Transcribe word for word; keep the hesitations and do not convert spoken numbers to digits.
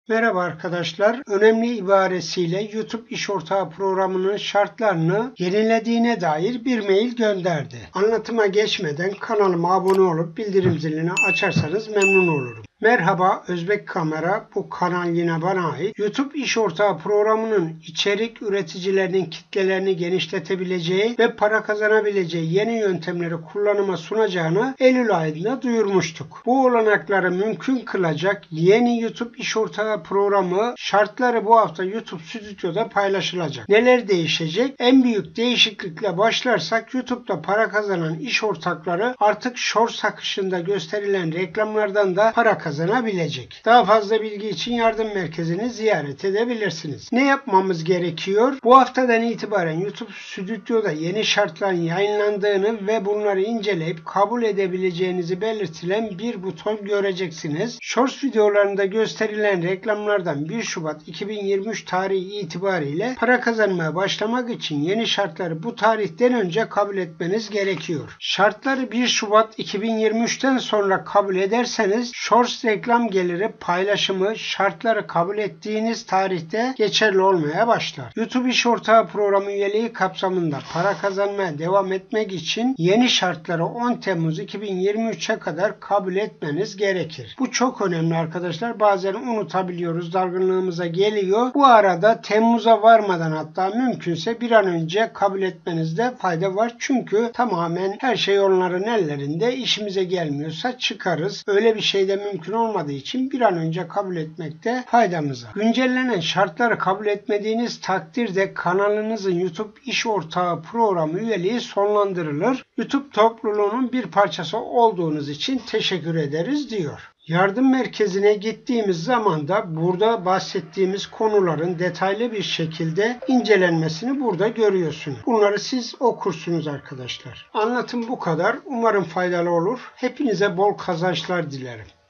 Merhaba arkadaşlar. Önemli ibaresiyle YouTube İş Ortağı programının şartlarını yenilediğine dair bir mail gönderdi. Anlatıma geçmeden kanalıma abone olup bildirim zilini açarsanız memnun olurum. Merhaba Özbek Kamera, bu kanal yine bana ait. YouTube İş Ortağı programının içerik üreticilerinin kitlelerini genişletebileceği ve para kazanabileceği yeni yöntemleri kullanıma sunacağını Eylül ayında duyurmuştuk. Bu olanakları mümkün kılacak yeni YouTube İş Ortağı programı şartları bu hafta YouTube Stüdyo'da paylaşılacak. Neler değişecek? En büyük değişiklikle başlarsak YouTube'da para kazanan iş ortakları artık Shorts akışında gösterilen reklamlardan da para kazanabilecek. kazanabilecek. Daha fazla bilgi için yardım merkezini ziyaret edebilirsiniz. Ne yapmamız gerekiyor? Bu haftadan itibaren YouTube Stüdyo'da yeni şartların yayınlandığını ve bunları inceleyip kabul edebileceğinizi belirtilen bir buton göreceksiniz. Shorts videolarında gösterilen reklamlardan bir Şubat iki bin yirmi üç tarihi itibariyle para kazanmaya başlamak için yeni şartları bu tarihten önce kabul etmeniz gerekiyor. Şartları bir Şubat iki bin yirmi üçten sonra kabul ederseniz Shorts reklam geliri paylaşımı şartları kabul ettiğiniz tarihte geçerli olmaya başlar. YouTube İş Ortağı programı üyeliği kapsamında para kazanmaya devam etmek için yeni şartları on Temmuz iki bin yirmi üçe kadar kabul etmeniz gerekir. Bu çok önemli arkadaşlar. Bazen unutabiliyoruz, dalgınlığımıza geliyor. Bu arada Temmuz'a varmadan hatta mümkünse bir an önce kabul etmenizde fayda var. Çünkü tamamen her şey onların ellerinde. İşimize gelmiyorsa çıkarız. Öyle bir şey de mümkün olmadığı için bir an önce kabul etmekte faydamız var. Güncellenen şartları kabul etmediğiniz takdirde kanalınızın YouTube İş Ortağı programı üyeliği sonlandırılır. YouTube topluluğunun bir parçası olduğunuz için teşekkür ederiz diyor. Yardım merkezine gittiğimiz zaman da burada bahsettiğimiz konuların detaylı bir şekilde incelenmesini burada görüyorsunuz. Bunları siz okursunuz arkadaşlar. Anlatım bu kadar. Umarım faydalı olur. Hepinize bol kazançlar dilerim.